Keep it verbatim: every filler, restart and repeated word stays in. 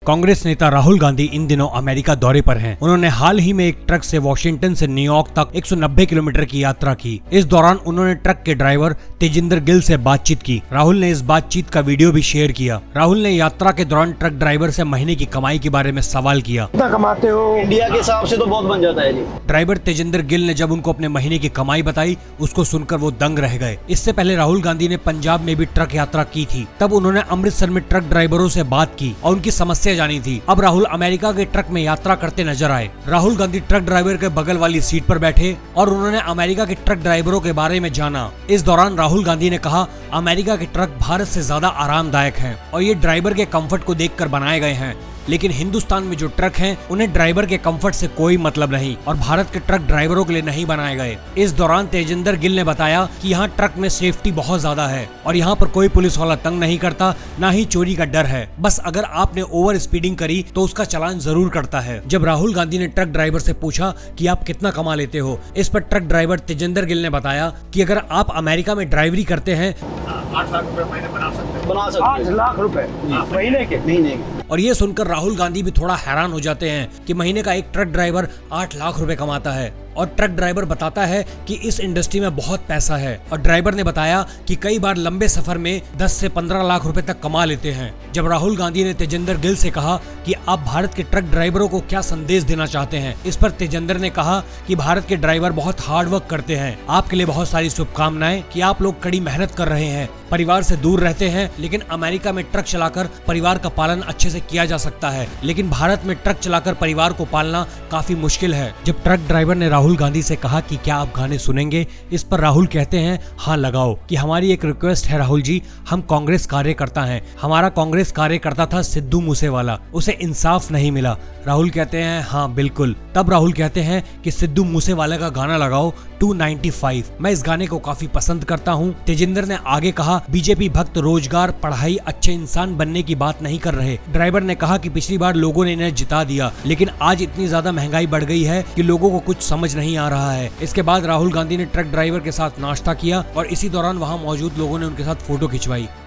कांग्रेस नेता राहुल गांधी इन दिनों अमेरिका दौरे पर हैं। उन्होंने हाल ही में एक ट्रक से वॉशिंगटन से न्यूयॉर्क तक एक सौ नब्बे किलोमीटर की यात्रा की। इस दौरान उन्होंने ट्रक के ड्राइवर तेजिंदर गिल से बातचीत की। राहुल ने इस बातचीत का वीडियो भी शेयर किया। राहुल ने यात्रा के दौरान ट्रक ड्राइवर से महीने की कमाई के बारे में सवाल किया। कितना कमाते हो? इंडिया के हिसाब से तो बहुत बन जाता है जी। ड्राइवर तेजिंदर गिल ने जब उनको अपने महीने की कमाई बताई, उसको सुनकर वो दंग रह गए। इससे पहले राहुल गांधी ने पंजाब में भी ट्रक यात्रा की थी। तब उन्होंने अमृतसर में ट्रक ड्राइवरों से बात की और उनकी समस्या जानी थी। अब राहुल अमेरिका के ट्रक में यात्रा करते नजर आए। राहुल गांधी ट्रक ड्राइवर के बगल वाली सीट पर बैठे और उन्होंने अमेरिका के ट्रक ड्राइवरों के बारे में जाना। इस दौरान राहुल गांधी ने कहा, अमेरिका के ट्रक भारत से ज्यादा आरामदायक हैं और ये ड्राइवर के कंफर्ट को देखकर बनाए गए हैं, लेकिन हिंदुस्तान में जो ट्रक हैं उन्हें ड्राइवर के कंफर्ट से कोई मतलब नहीं और भारत के ट्रक ड्राइवरों के लिए नहीं बनाए गए। इस दौरान तेजिंदर गिल ने बताया कि यहाँ ट्रक में सेफ्टी बहुत ज्यादा है और यहाँ पर कोई पुलिस वाला तंग नहीं करता, ना ही चोरी का डर है। बस अगर आपने ओवर स्पीडिंग करी तो उसका चालान जरूर करता है। जब राहुल गांधी ने ट्रक ड्राइवर से पूछा कि आप कितना कमा लेते हो, इस पर ट्रक ड्राइवर तेजिंदर गिल ने बताया कि अगर आप अमेरिका में ड्राइवरी करते हैं आठ लाख रुपए महीने बना सकते हैं। बना सकते आठ लाख रुपए महीने के महीने के। और ये सुनकर राहुल गांधी भी थोड़ा हैरान हो जाते हैं कि महीने का एक ट्रक ड्राइवर आठ लाख रुपए कमाता है। और ट्रक ड्राइवर बताता है कि इस इंडस्ट्री में बहुत पैसा है और ड्राइवर ने बताया कि कई बार लंबे सफर में दस से पंद्रह लाख रुपए तक कमा लेते हैं। जब राहुल गांधी ने तेजिंदर गिल से कहा कि आप भारत के ट्रक ड्राइवरों को क्या संदेश देना चाहते हैं, इस पर तेजिंदर ने कहा कि भारत के ड्राइवर बहुत हार्ड वर्क करते हैं। आपके लिए बहुत सारी शुभकामनाएं कि आप लोग कड़ी मेहनत कर रहे हैं, परिवार से दूर रहते हैं, लेकिन अमेरिका में ट्रक चलाकर परिवार का पालन अच्छे से किया जा सकता है, लेकिन भारत में ट्रक चलाकर परिवार को पालना काफी मुश्किल है। जब ट्रक ड्राइवर ने राहुल गांधी से कहा कि क्या आप गाने सुनेंगे, इस पर राहुल कहते हैं, हाँ लगाओ, कि हमारी एक रिक्वेस्ट है राहुल जी, हम कांग्रेस कार्यकर्ता हैं, हमारा कांग्रेस कार्यकर्ता था सिद्धू मूसेवाला, उसे इंसाफ नहीं मिला। राहुल कहते हैं हाँ बिल्कुल। तब राहुल कहते हैं कि सिद्धू मूसेवाला का गाना लगाओ टू नाइंटी फाइव, मैं इस गाने को काफी पसंद करता हूँ। तेजिंदर ने आगे कहा, बीजेपी भक्त रोजगार, पढ़ाई, अच्छे इंसान बनने की बात नहीं कर रहे। ड्राइवर ने कहा कि पिछली बार लोगों ने इन्हें जिता दिया, लेकिन आज इतनी ज्यादा महंगाई बढ़ गई है कि लोगों को कुछ समझ नहीं आ रहा है। इसके बाद राहुल गांधी ने ट्रक ड्राइवर के साथ नाश्ता किया और इसी दौरान वहाँ मौजूद लोगों ने उनके साथ फोटो खिंचवाई।